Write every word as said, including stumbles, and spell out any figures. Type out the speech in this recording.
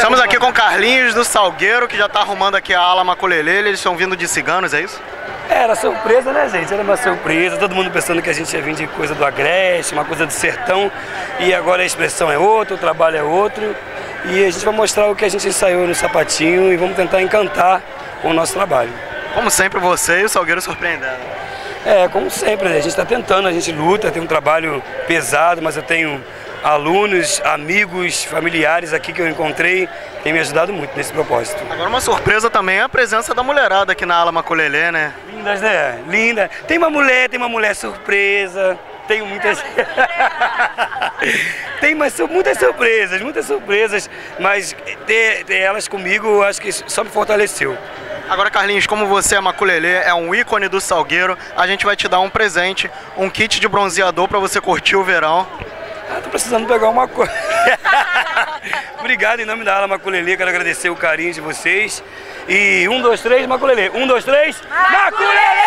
Estamos aqui com o Carlinhos do Salgueiro, que já está arrumando aqui a ala Maculelê. Eles estão vindo de ciganos, é isso? Era surpresa, né, gente? Era uma surpresa. Todo mundo pensando que a gente ia vir de coisa do Agreste, uma coisa do sertão. E agora a expressão é outra, o trabalho é outro. E a gente vai mostrar o que a gente ensaiou no sapatinho e vamos tentar encantar com o nosso trabalho. Como sempre, você e o Salgueiro surpreendendo. É, como sempre, né? A gente está tentando, a gente luta, tem um trabalho pesado, mas eu tenho alunos, amigos, familiares aqui que eu encontrei, que têm me ajudado muito nesse propósito. Agora uma surpresa também é a presença da mulherada aqui na ala Maculelê, né? Lindas, né? Linda. Tem uma mulher, tem uma mulher surpresa. Tenho muitas... tem mais, muitas surpresas, muitas surpresas, mas ter, ter elas comigo, eu acho que só me fortaleceu. Agora, Carlinhos, como você é Maculelê, é um ícone do Salgueiro, a gente vai te dar um presente, um kit de bronzeador para você curtir o verão. Ah, tô precisando pegar uma coisa. Obrigado em nome da ala Maculelê, quero agradecer o carinho de vocês. E um, dois, três, Maculelê. Um, dois, três, Maculelê!